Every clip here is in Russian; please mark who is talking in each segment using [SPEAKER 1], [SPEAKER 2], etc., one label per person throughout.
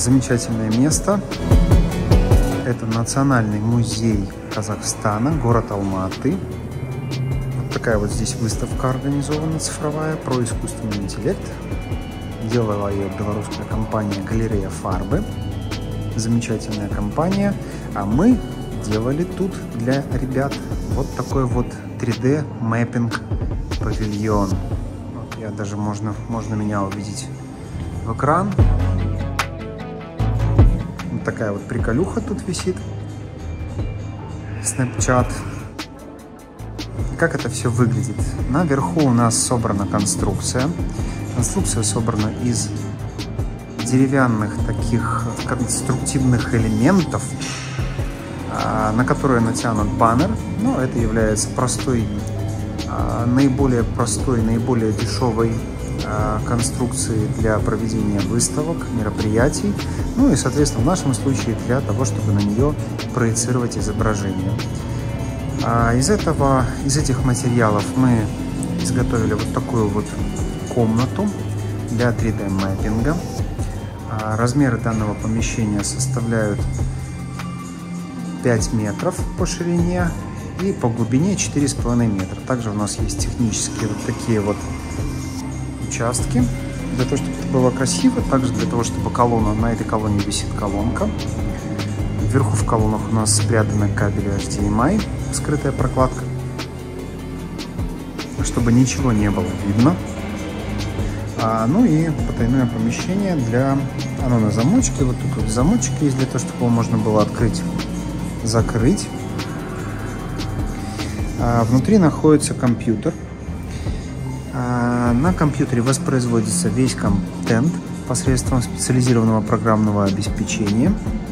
[SPEAKER 1] замечательное место. Это Национальный музей Казахстана, город Алматы. Вот такая вот здесь выставка организована цифровая про искусственный интеллект. Делала ее белорусская компания «Галерея Фарбы». Замечательная компания. А мы делали тут для ребят вот такой вот 3D мэппинг павильон. Вот я даже можно меня увидеть в экран. Вот такая вот приколюха тут висит. Snapchat. И как это все выглядит? Наверху у нас собрана конструкция. Конструкция собрана из деревянных таких конструктивных элементов, на которые натянут баннер. Но это является наиболее простой, наиболее дешевой конструкцией для проведения выставок, мероприятий. Ну и, соответственно, в нашем случае для того, чтобы на нее проецировать изображение. Из этих материалов мы изготовили вот такую вот комнату для 3D мэппинга. Размеры данного помещения составляют 5 метров по ширине и по глубине 4,5 метра. Также у нас есть технические вот такие вот участки, для того, чтобы это было красиво, также для того, чтобы на этой колонне висит колонка. Вверху в колоннах у нас спрятаны кабели HDMI, скрытая прокладка, чтобы ничего не было видно. Ну и потайное помещение оно на замочке. Вот тут вот замочек есть для того, чтобы его можно было открыть, закрыть. Внутри находится компьютер. На компьютере воспроизводится весь контент посредством специализированного программного обеспечения.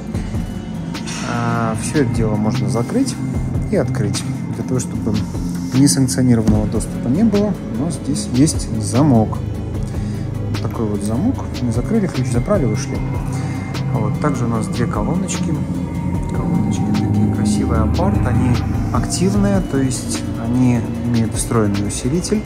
[SPEAKER 1] Все это дело можно закрыть и открыть, для того, чтобы несанкционированного доступа не было. Но здесь есть замок. Такой вот замок. Мы закрыли, ключ забрали, вышли. Вот. Также у нас две колоночки. Колоночки такие красивые апарт. Они активные, то есть они имеют встроенный усилитель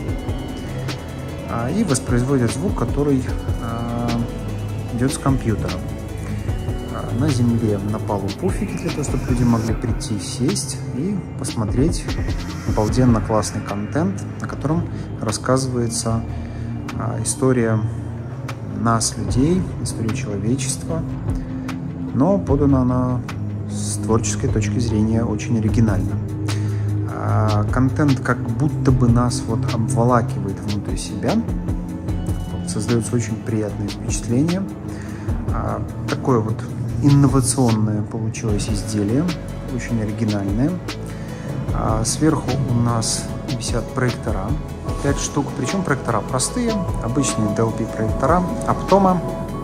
[SPEAKER 1] и воспроизводят звук, который идет с компьютера. На земле, на полу пуфики, для того, чтобы люди могли прийти, сесть и посмотреть обалденно классный контент, на котором рассказывается история нас, людей, история человечества, но подана она с творческой точки зрения очень оригинально. Контент как будто бы нас вот обволакивает внутрь себя, создается очень приятное впечатление. Такое вот инновационное получилось изделие, очень оригинальное. Сверху у нас висят проектора, 5 штук, причем проектора простые, обычные DLP проектора, Aptoma.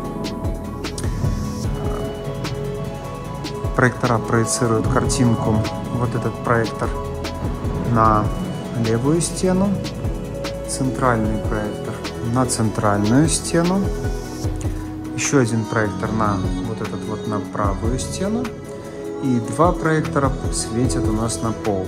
[SPEAKER 1] Проектора проецируют картинку, вот этот проектор, на левую стену, центральный проектор на центральную стену, еще один проектор на на правую стену, и 2 проектора светят у нас на пол.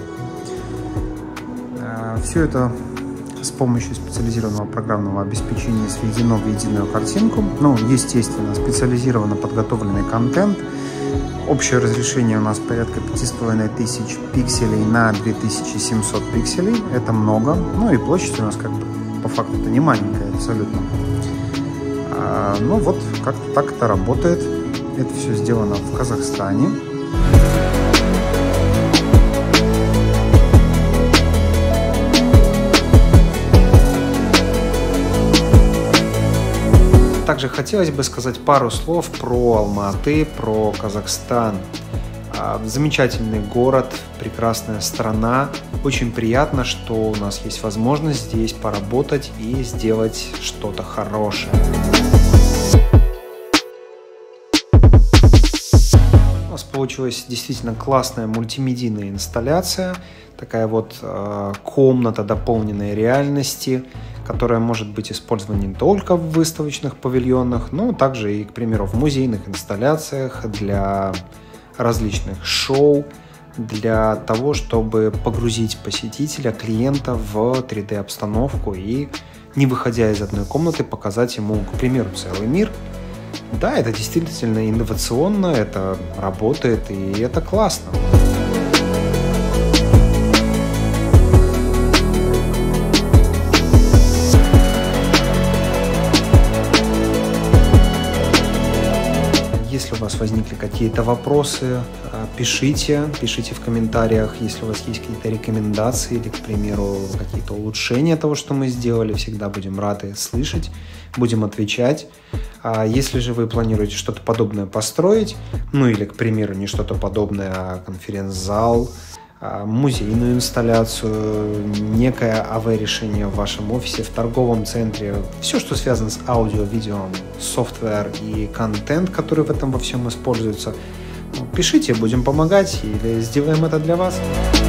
[SPEAKER 1] Все это с помощью специализированного программного обеспечения сведено в единую картинку. Ну, естественно, специализированно подготовленный контент. Общее разрешение у нас порядка 5500 пикселей на 2700 пикселей. Это много. Ну и площадь у нас как бы по факту-то не маленькая абсолютно. Ну вот, как-то так это работает. Это все сделано в Казахстане. Также хотелось бы сказать пару слов про Алматы, про Казахстан. Замечательный город, прекрасная страна. Очень приятно, что у нас есть возможность здесь поработать и сделать что-то хорошее. У нас получилась действительно классная мультимедийная инсталляция. Такая вот комната дополненной реальности, которая может быть использована не только в выставочных павильонах, но также и, к примеру, в музейных инсталляциях, для различных шоу, для того, чтобы погрузить посетителя, клиента в 3D-обстановку и, не выходя из одной комнаты, показать ему, к примеру, целый мир, Да, это действительно инновационно, это работает, и это классно. Если у вас возникли какие-то вопросы, пишите в комментариях. Если у вас есть какие-то рекомендации или, к примеру, какие-то улучшения того, что мы сделали, всегда будем рады слышать, будем отвечать. Если же вы планируете что-то подобное построить, ну или, к примеру, не что-то подобное, а конференц-зал, музейную инсталляцию, некое АВ-решение в вашем офисе, в торговом центре, все, что связано с аудио, видео, софтвер и контент, который в этом во всем используется, пишите, будем помогать или сделаем это для вас.